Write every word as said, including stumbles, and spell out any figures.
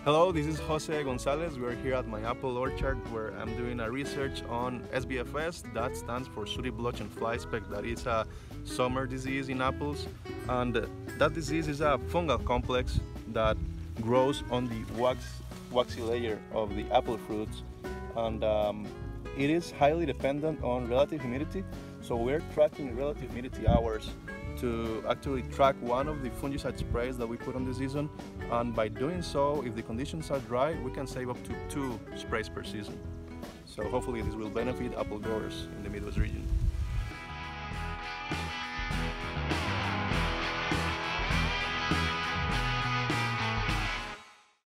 Hello, this is Jose Gonzalez. We are here at my apple orchard where I'm doing a research on S B F S. That stands for sooty blotch and fly speck. That is a summer disease in apples, and that disease is a fungal complex that grows on the wax, waxy layer of the apple fruits, and um, it is highly dependent on relative humidity. So we're tracking relative humidity hours to actually track one of the fungicide sprays that we put on the season, and by doing so, if the conditions are dry, we can save up to two sprays per season. So hopefully this will benefit apple growers in the Midwest region.